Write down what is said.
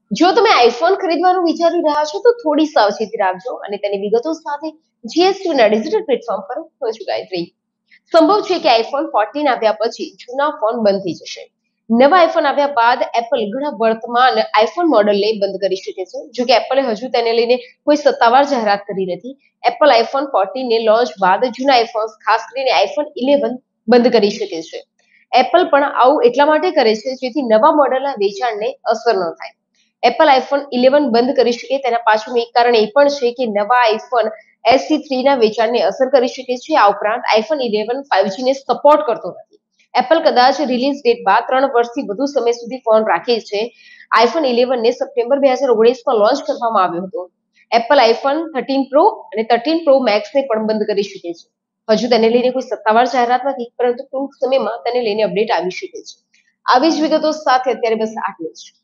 જો તમે આઈફોન ખરીદવાનું વિચારી રહ્યા છો તો થોડી સાવચેતી રાખજો અને તેની વિગતો સાથે જીએસટી ના ડિજિટલ પ્લેટફોર્મ પર રજૂઆત રહી. સંભવ છે કે આઈફોન 14 આવ્યા પછી જૂના ફોન બંધ થઈ જશે. નવા આઈફોન આવ્યા બાદ એપલ ઘણા વર્તમાન આઈફોન મોડેલને બંધ કરી શકે છે. જો કે એપલે હજુ તેને લઈને કોઈ સત્તાવાર જાહેરાત કરી નથી. એપલ આઈફોન 14 ને લોન્ચ બાદ જૂના આઈફોન, ખાસ કરીને આઈફોન 11 બંધ કરી શકે છે. એપલ પણ આવું એટલા માટે કરે છે જેથી નવા મોડેલના વેચાણને અસર ન થાય. એપલ આઈફોન 11 બંધ કરી શકે તેના પાછળનું એક કારણ એ પણ છે કે નવા આઈફોન SE3 ના વેચાણને અસર કરી શકે છે. આ ઉપરાંત આઈફોન 11 5G ને સપોર્ટ કરતો નથી. એપલ કદાચ રિલીઝ ડેટ બાદ 3 વર્ષથી વધુ સમય સુધી ફોન રાખે છે. આઈફોન 11 ને સપ્ટેમ્બર 2019 માં લોન્ચ કરવામાં આવ્યો હતો. એપલ આઈફોન 13 પ્રો અને 13 પ્રો મેક્સને પણ બંધ કરી શકે છે. હજુ તેને લઈને કોઈ સત્તાવાર જાહેરાત નથી, પરંતુ ટૂંક સમયમાં તેને લઈને અપડેટ આવી શકે છે. આવી જ વિગતો સાથે અત્યારે બસ આટલું જ.